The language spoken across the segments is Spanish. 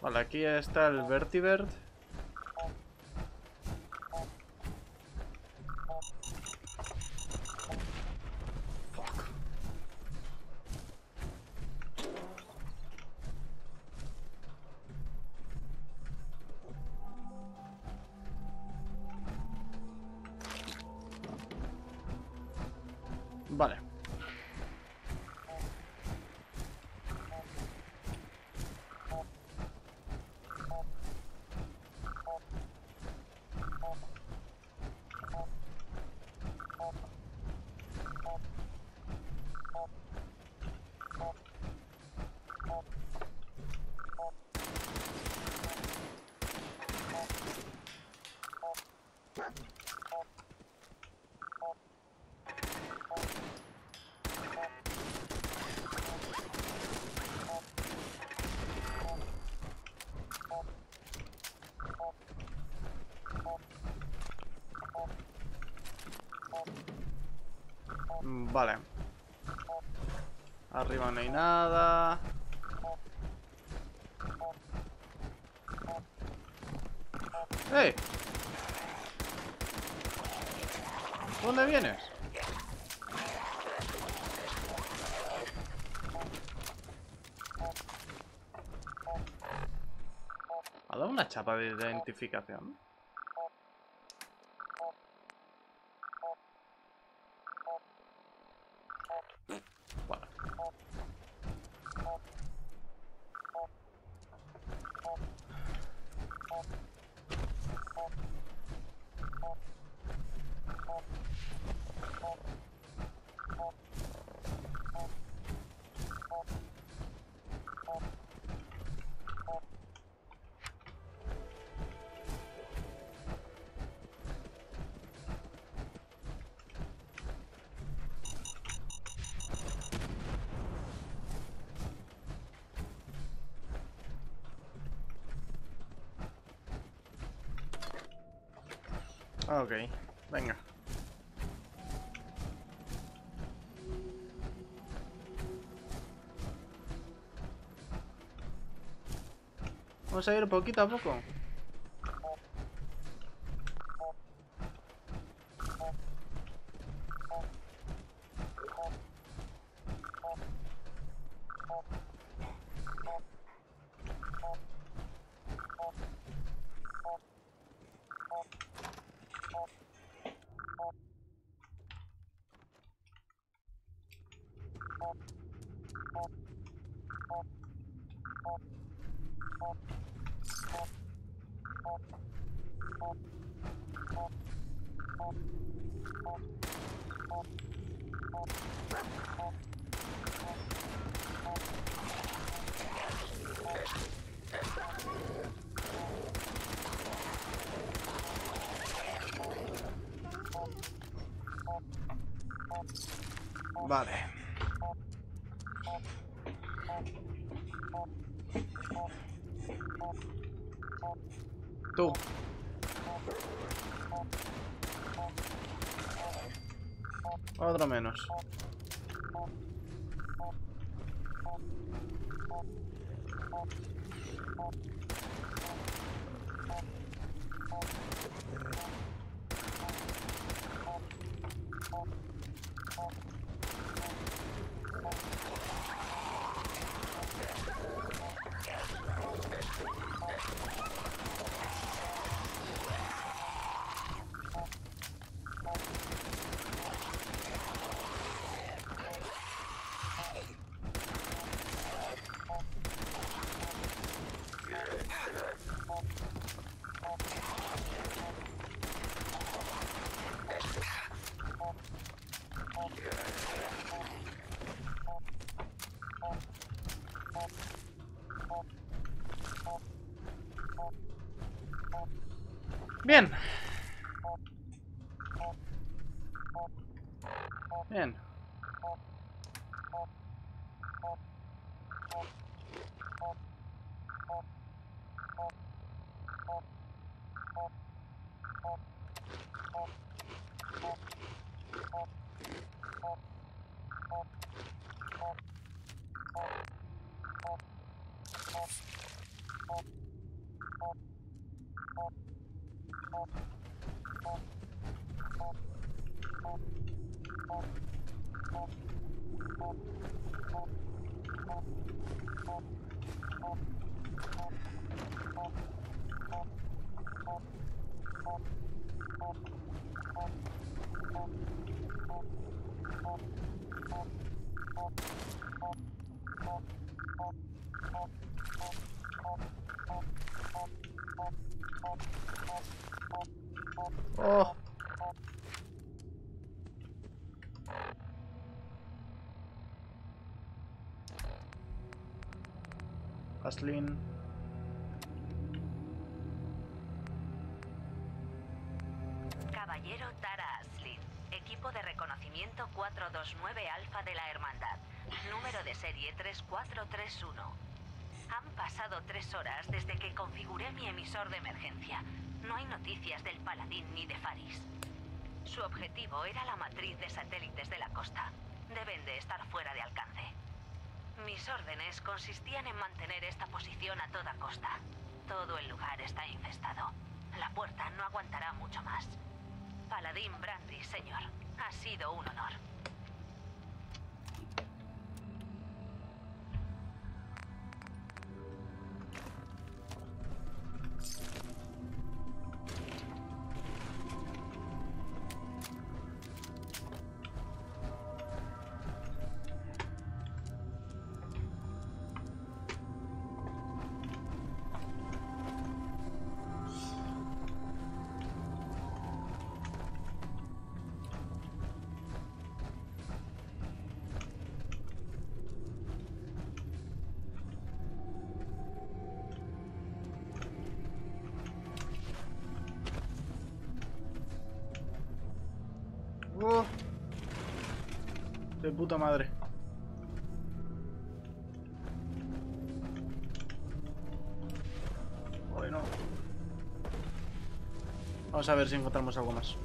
Vale, aquí está el Vertibird. Fuck. Vale. Vale. Arriba no hay nada. ¡Hey! ¿Dónde vienes? ¿Ha dado una chapa de identificación? Vale. Ok, venga. Vamos a ir poquito a poco. Vale. Tú. Otro menos. Bien. Bien. Oh. Aslin. Caballero Tara Aslin, equipo de reconocimiento 429 Alfa de la Hermandad, número de serie 3431. Han pasado 3 horas desde que configuré mi emisor de emergencia. No hay noticias del Paladín ni de Faris. Su objetivo era la matriz de satélites de la costa. Deben de estar fuera de alcance. Mis órdenes consistían en mantener esta posición a toda costa. Todo el lugar está infestado. La puerta no aguantará mucho más. Paladín Brandy, señor. Ha sido un honor. De puta madre. Bueno. Vamos a ver si encontramos algo más.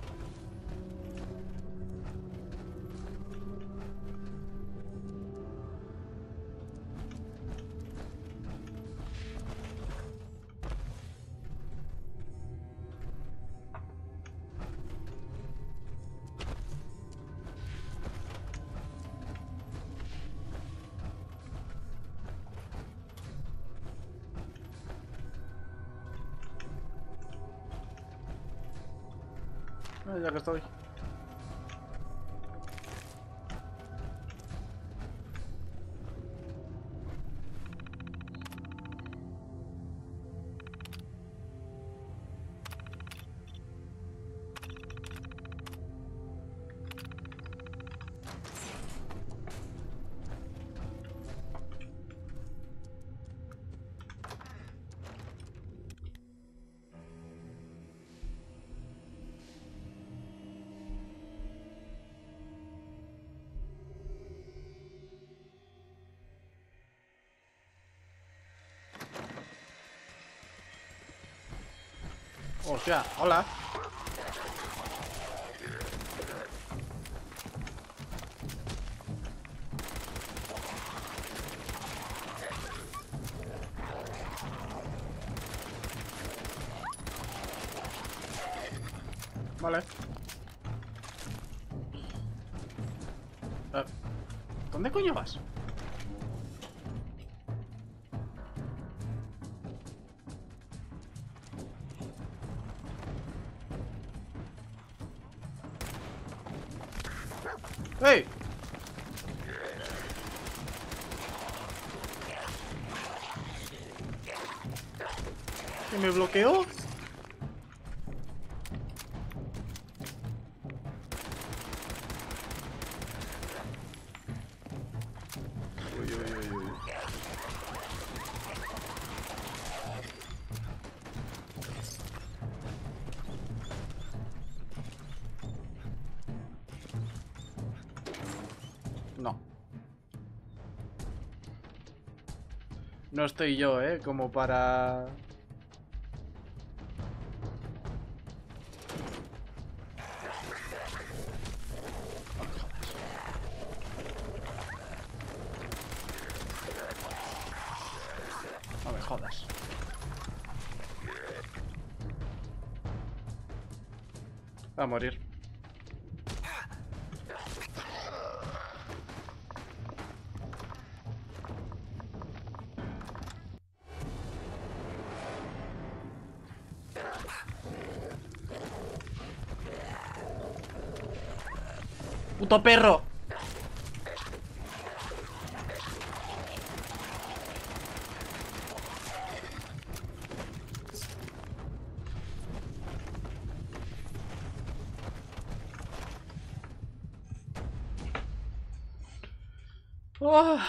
Ya que estoy. Hostia, hola. Vale. ¿Dónde coño vas? ¡Hey! ¿Que me bloqueó? Uy, uy, uy, uy. No. No estoy yo, como para... No me jodas. Va a morir. ¡Puto perro! ¡Oh!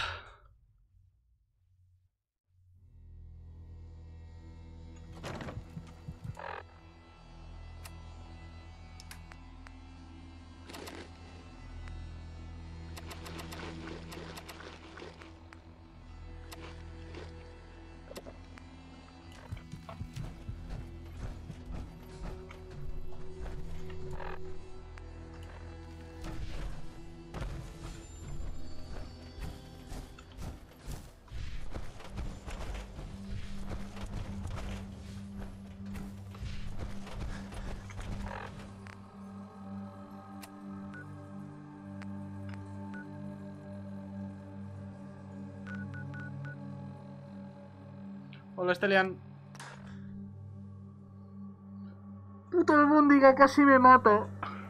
Hola, Stelian. Puto el mundiga casi me mata.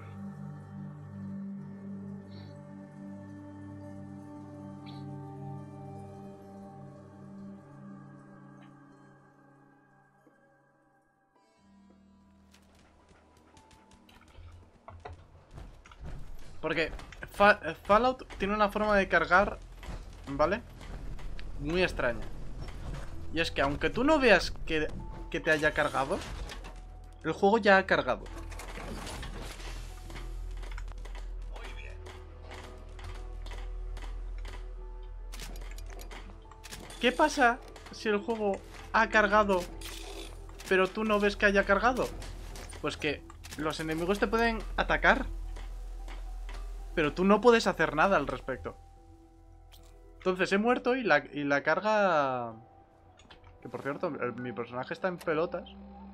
Porque Fallout tiene una forma de cargar, ¿vale? Muy extraña. Y es que aunque tú no veas que te haya cargado, el juego ya ha cargado. ¿Qué pasa si el juego ha cargado, pero tú no ves que haya cargado? Pues que los enemigos te pueden atacar, pero tú no puedes hacer nada al respecto. Entonces he muerto y la carga... Que por cierto, mi personaje está en pelotas.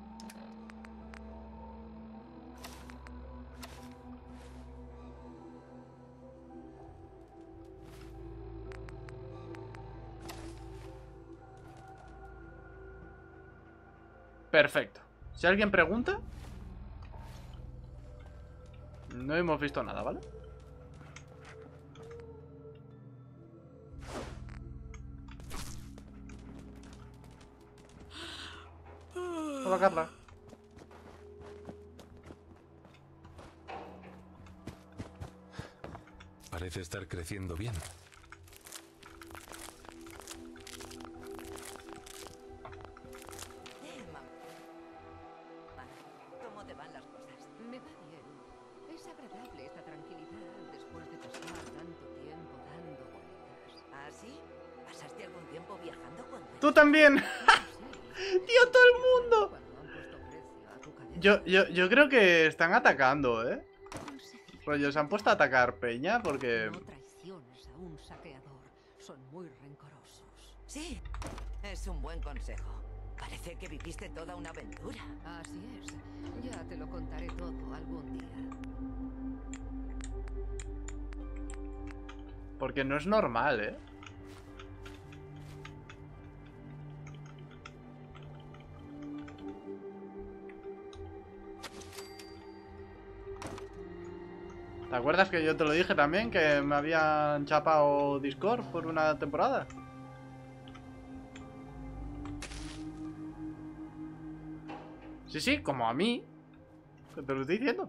Perfecto. Si alguien pregunta, no hemos visto nada, ¿vale? Hola, Carla. Parece estar creciendo bien. ¿Cómo te van las cosas? Me va bien. Es agradable esta tranquilidad después de pasar tanto tiempo dando vueltas. ¿Ah, sí? ¿Pasaste algún tiempo viajando cuando ¡Tú también! Sí, ¡Tío, todo el mundo! cuando han puesto precio a tu cabeza. Yo creo que están atacando, ¿eh? Conseguir Rollo, se han puesto a atacar peña porque... no traiciones a un saqueador. Son muy rencorosos. Sí, es un buen consejo. Parece que viviste toda una aventura. Así es. Ya te lo contaré todo algún día. Porque no es normal, ¿eh? ¿Te acuerdas que yo te lo dije también? Que me habían chapado Discord por una temporada. Sí, sí, como a mí. Que te lo estoy diciendo.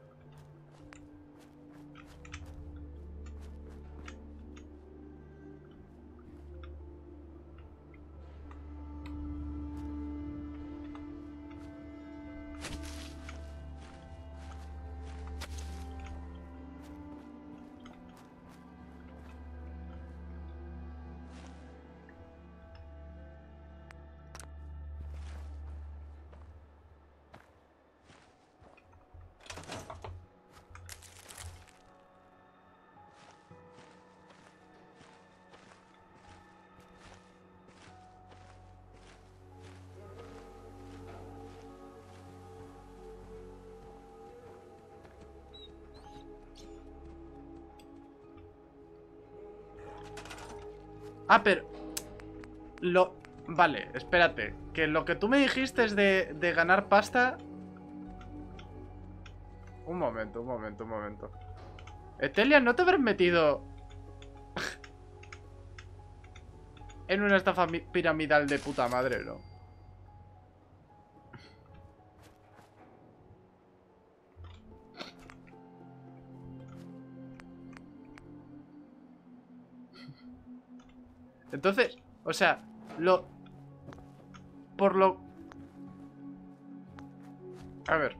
Ah, pero... Vale, espérate. Que lo que tú me dijiste es de ganar pasta... Un momento, un momento, un momento. Etelia, ¿no te habrás metido en una estafa piramidal de puta madre, no? Entonces, o sea, por lo... A ver.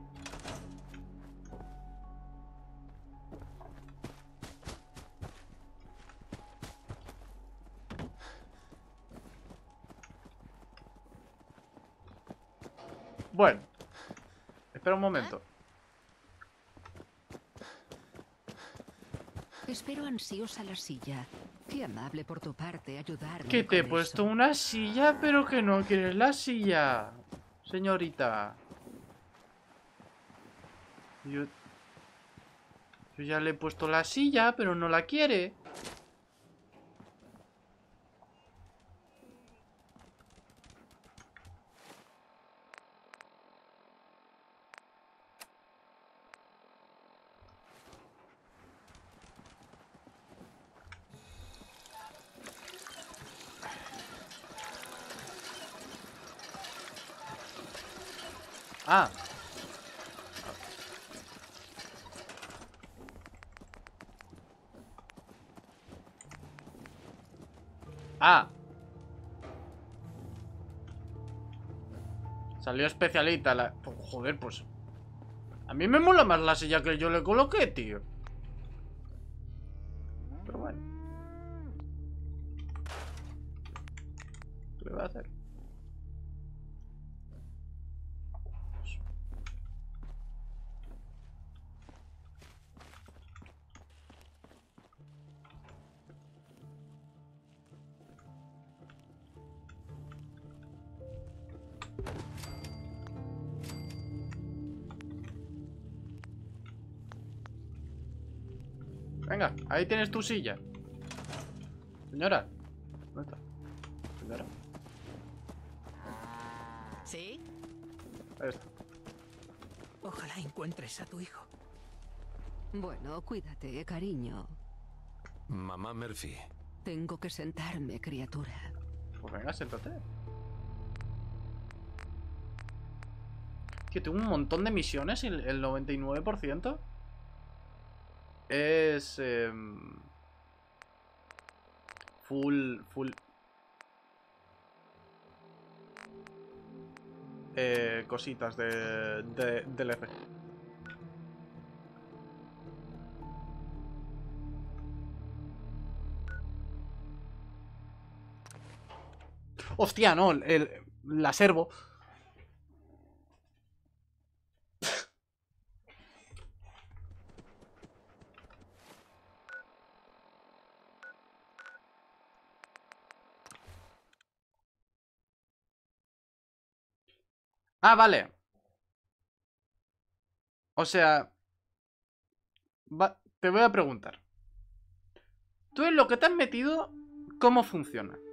Bueno. Espera un momento. Espero ansiosa la silla. Qué amable por tu parte ayudarme. Que te he con puesto eso. una silla, pero que no quieres la silla, señorita. Yo ya le he puesto la silla, pero no la quiere. Ah. Ah. Salió especialita la... Joder, pues... A mí me mola más la silla que yo le coloqué, tío. Pero bueno. ¿Qué le voy a hacer? Venga, ahí tienes tu silla. Señora. ¿Dónde está? Señora. ¿Sí? Ahí está. Ojalá encuentres a tu hijo. Bueno, cuídate, cariño. Mamá Murphy. Tengo que sentarme, criatura. Pues venga, siéntate. Que tengo un montón de misiones y el 99% es... full... cositas de DLC. Hostia, no, la servo. Ah, vale. O sea... te voy a preguntar. ¿Tú en lo que te has metido, cómo funciona?